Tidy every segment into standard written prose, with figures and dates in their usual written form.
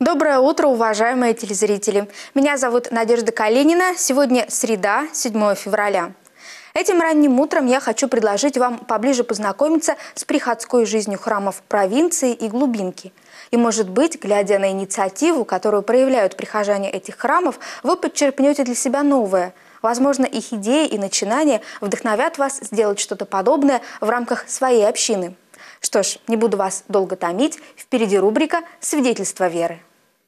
Доброе утро, уважаемые телезрители! Меня зовут Надежда Калинина. Сегодня среда, 7 февраля. Этим ранним утром я хочу предложить вам поближе познакомиться с приходской жизнью храмов провинции и глубинки. И, может быть, глядя на инициативу, которую проявляют прихожане этих храмов, вы подчерпнете для себя новое. Возможно, их идеи и начинания вдохновят вас сделать что-то подобное в рамках своей общины. Что ж, не буду вас долго томить. Впереди рубрика «Свидетельство веры».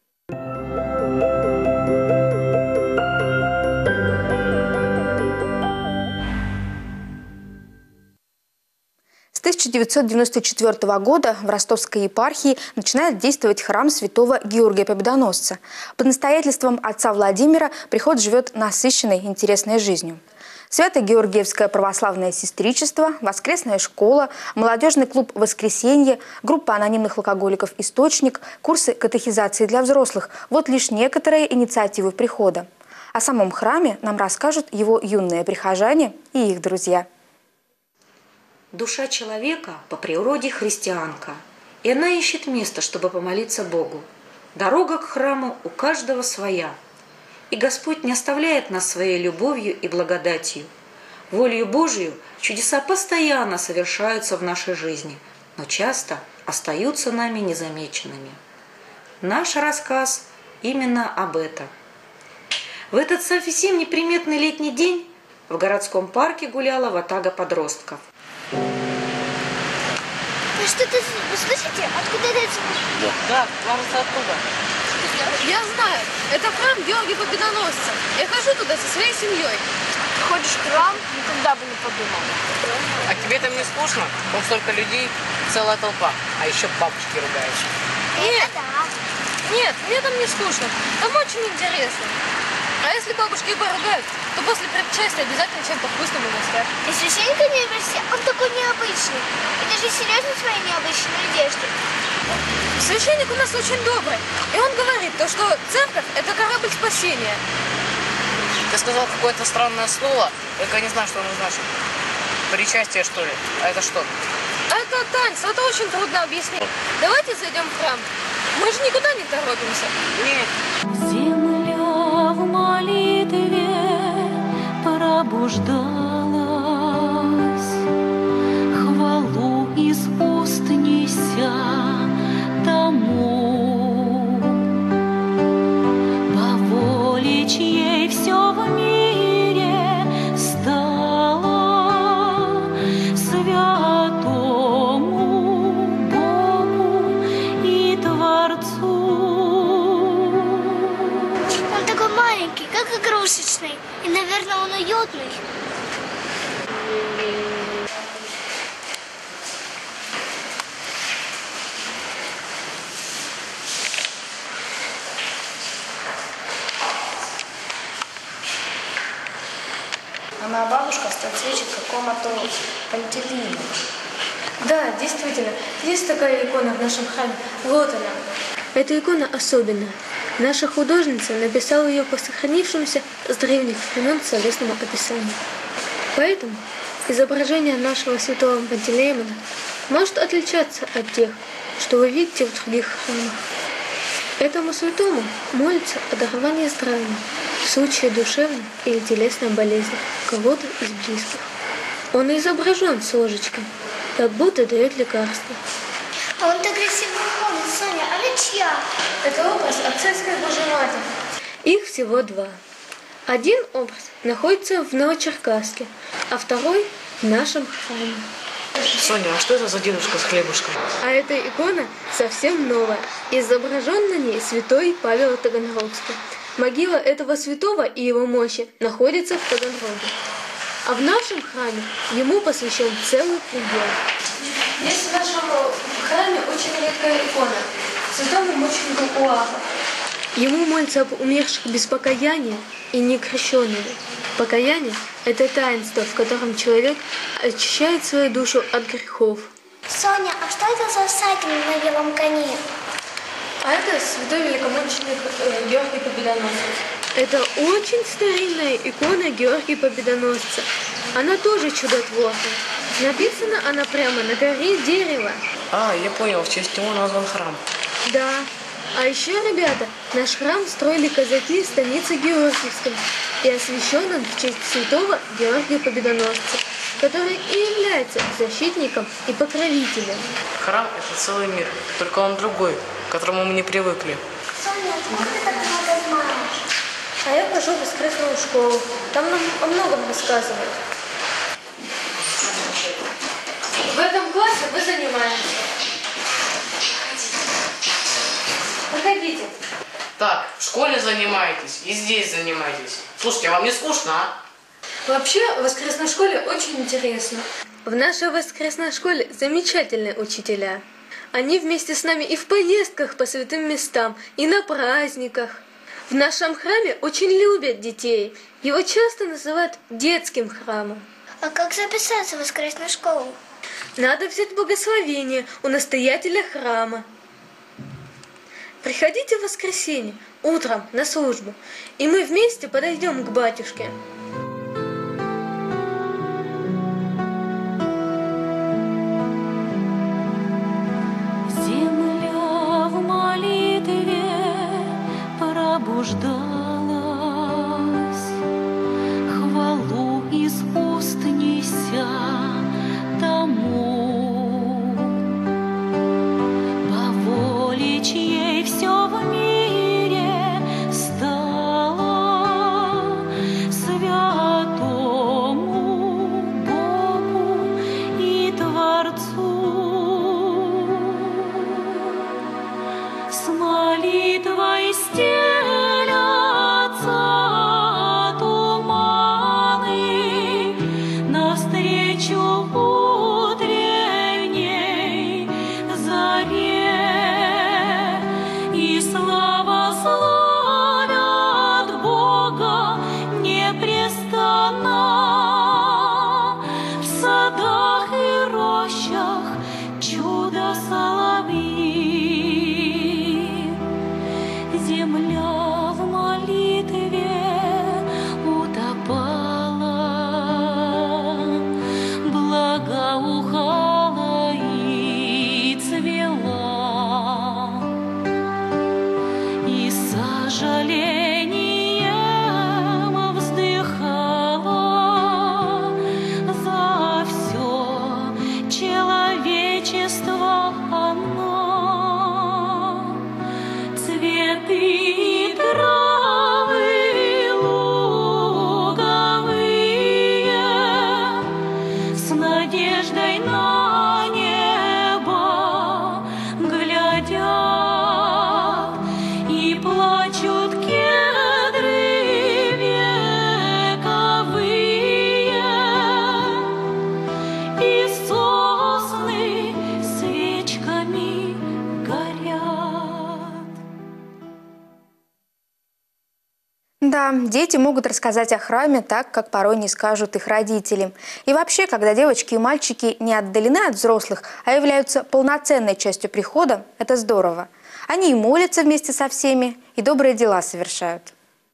С 1994 года в Ростовской епархии начинает действовать храм святого Георгия Победоносца. Под настоятельством отца Владимира приход живет насыщенной, интересной жизнью. Свято-Георгиевское православное сестричество, воскресная школа, молодежный клуб «Воскресенье», группа анонимных алкоголиков «Источник», курсы катехизации для взрослых – вот лишь некоторые инициативы прихода. О самом храме нам расскажут его юные прихожане и их друзья. Душа человека по природе христианка, и она ищет место, чтобы помолиться Богу. Дорога к храму у каждого своя. И Господь не оставляет нас своей любовью и благодатью. Волею Божию чудеса постоянно совершаются в нашей жизни, но часто остаются нами незамеченными. Наш рассказ именно об этом. В этот совсем неприметный летний день в городском парке гуляла ватага подростков. Что-то вы слышите? Откуда это звук? Да, кажется, оттуда. Я знаю, это храм Георгия Победоносца. Я хожу туда со своей семьей. Ходишь в храм? Никогда бы не подумал. А тебе там не скучно? Там столько людей, целая толпа. А еще бабушки ругаются. Нет, Да. нет, мне там не скучно. Там очень интересно. А если бабушки и поругают, то после предчастия обязательно чем-то вкусным угостят. И священник университет, он такой необычный. И даже серьезно в своей необычной одежде. Священник у нас очень добрый. И он говорит, то, что церковь – это корабль спасения. Ты сказал какое-то странное слово, только я не знаю, что оно значит. Причастие, что ли? А это что? Это танец, это очень трудно объяснить. Давайте зайдем в храм. Мы же никуда не торопимся. Нет. Земля в молитве пробуждалась, хвалу из уст неся тому, по воле чьей все в мире стало святому Богу и Творцу. Он такой маленький, как игрушечный. И, наверное, он уютный. А моя бабушка соответствует какому-то Пантелеимону. Да, действительно, есть такая икона в нашем храме. Вот она. Эта икона особенная. Наша художница написала ее по сохранившемуся с древних времен словесному описанию. Поэтому изображение нашего святого Пантелеимона может отличаться от тех, что вы видите в других храмах. Этому святому молится о даровании здравия в случае душевной или телесной болезни кого-то из близких. Он изображен с ложечкой, как будто дает лекарство. А он так красиво ходит, Соня, а ведь чья? Это образ отцовской Божьей Матери. Их всего два. Один образ находится в Новочеркасске, а второй в нашем храме. Соня, а что это за дедушка с хлебушком? А эта икона совсем новая. Изображен на ней святой Павел Таганрогский. Могила этого святого и его мощи находится в Таганроге. А в нашем храме ему посвящен целый предел. Есть в нашем храме очень редкая икона святому мученику Уафа. Ему молятся об умерших без покаяния и некрещенными. Покаяние – это таинство, в котором человек очищает свою душу от грехов. Соня, а что это за всадник на белом коне? А это святой великомученик Георгий Победоносец. Это очень старинная икона Георгия Победоносца. Она тоже чудотворная. Написана она прямо на горе дерева. А, я понял, в честь него назван храм. Да, А еще, ребята, наш храм строили казаки в станице Георгиевской и освящен он в честь святого Георгия Победоносца, который и является защитником и покровителем. Храм – это целый мир, только он другой, к которому мы не привыкли. Соня, откуда ты так много знаешь? А я хожу в воскресную школу, там нам о многом рассказывают. В этом классе мы занимаемся. Проходите. Так, в школе занимаетесь и здесь занимаетесь. Слушайте, а вам не скучно, а? Вообще, в воскресной школе очень интересно. В нашей воскресной школе замечательные учителя. Они вместе с нами и в поездках по святым местам, и на праздниках. В нашем храме очень любят детей. Его часто называют детским храмом. А как записаться в воскресную школу? Надо взять благословение у настоятеля храма. Приходите в воскресенье утром на службу, и мы вместе подойдем к батюшке. Земля в молитве пробуждалась, хвалу из уст неся тому, по воле чьей все в мире стало святому Богу и Творцу. С молитвой стелятся туманы навстречу утренней заре, и слава славят Бога непрестанно. В садах и рощах чудо соловьи. Земля в молитве утопала, благоухала и цвела, и с сожалением вздыхала за все человечество она. Цветы и травы луговые с надеждой на небо глядят, и плачут кедры вековые, и сосны свечками горят. Да, дети могут рассказать о храме так, как порой не скажут их родители. И вообще, когда девочки и мальчики не отдалены от взрослых, а являются полноценной частью прихода, это здорово. Они и молятся вместе со всеми, и добрые дела совершают.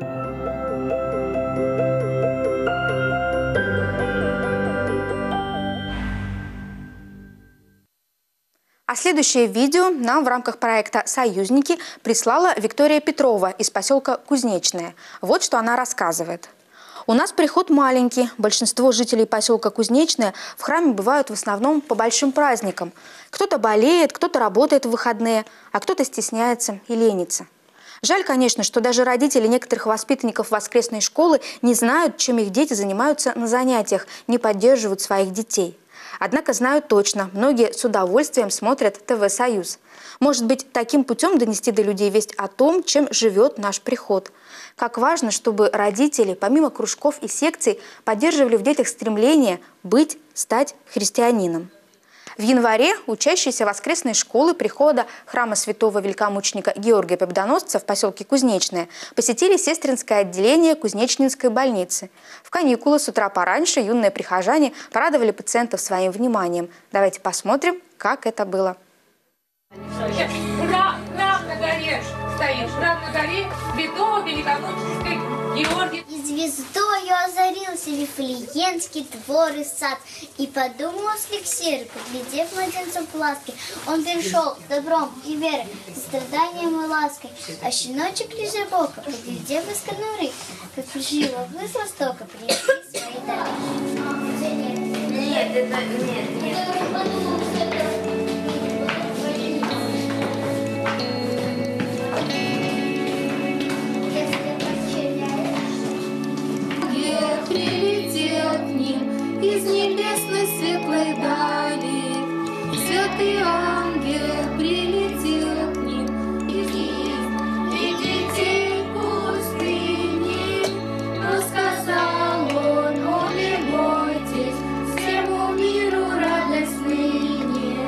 А следующее видео нам в рамках проекта «Союзники» прислала Виктория Петрова из поселка Кузнечное. Вот что она рассказывает. У нас приход маленький. Большинство жителей поселка Кузнечное в храме бывают в основном по большим праздникам. Кто-то болеет, кто-то работает в выходные, а кто-то стесняется и ленится. Жаль, конечно, что даже родители некоторых воспитанников воскресной школы не знают, чем их дети занимаются на занятиях, не поддерживают своих детей. Однако знаю точно, многие с удовольствием смотрят ТВ «Союз». Может быть, таким путем донести до людей весть о том, чем живет наш приход. Как важно, чтобы родители, помимо кружков и секций, поддерживали в детях стремление быть, стать христианином. В январе учащиеся воскресной школы прихода храма святого великомученика Георгия Победоносца в поселке Кузнечное посетили сестринское отделение Кузнечнинской больницы. В каникулы с утра пораньше юные прихожане порадовали пациентов своим вниманием. Давайте посмотрим, как это было. Храм на горе стоит, храм на горе святого великомученика Георгия. Из Звездою озарился Вифлеемский двор и сад. И подумал Алексей, поглядев младенцу в ласке, он пришел с добром и верой, с страданием и лаской. А щеночек лежа бока, поглядев из конуры, как живо вы с востока принесли свои дары. Нет, это нет. Прилетел к ним из небесной светлой дали. Святый ангел прилетел к ним из и детей пустыни. Рассказал он, о, не бойтесь, всему миру радость ныне.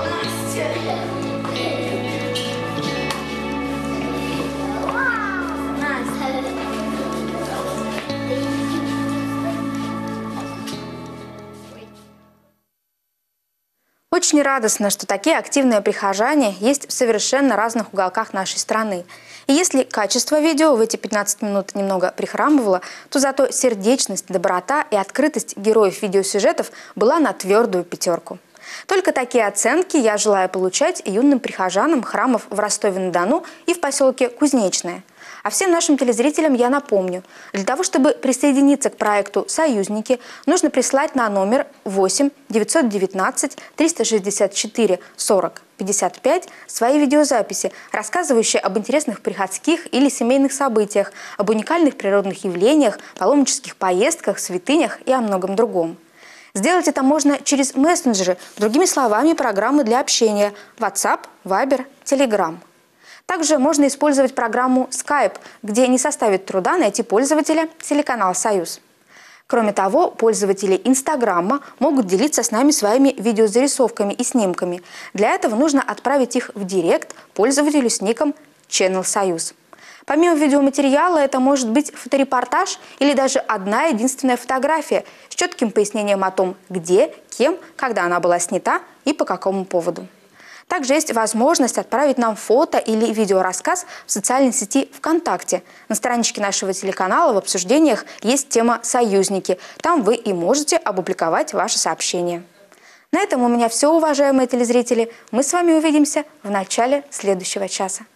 Очень радостно, что такие активные прихожане есть в совершенно разных уголках нашей страны. И если качество видео в эти 15 минут немного прихрамывало, то зато сердечность, доброта и открытость героев видеосюжетов была на твердую 5. Только такие оценки я желаю получать и юным прихожанам храмов в Ростове-на-Дону и в поселке Кузнечное. А всем нашим телезрителям я напомню, для того, чтобы присоединиться к проекту «Союзники», нужно прислать на номер 8 919 364 40 55 свои видеозаписи, рассказывающие об интересных приходских или семейных событиях, об уникальных природных явлениях, паломнических поездках, святынях и о многом другом. Сделать это можно через мессенджеры, другими словами, программы для общения WhatsApp, Viber, Telegram. Также можно использовать программу Skype, где не составит труда найти пользователя телеканала «Союз». Кроме того, пользователи Инстаграма могут делиться с нами своими видеозарисовками и снимками. Для этого нужно отправить их в директ пользователю с ником Channel Союз. Помимо видеоматериала, это может быть фоторепортаж или даже одна единственная фотография с четким пояснением о том, где, кем, когда она была снята и по какому поводу. Также есть возможность отправить нам фото или видеорассказ в социальной сети ВКонтакте. На страничке нашего телеканала в обсуждениях есть тема «Союзники». Там вы и можете опубликовать ваши сообщения. На этом у меня все, уважаемые телезрители. Мы с вами увидимся в начале следующего часа.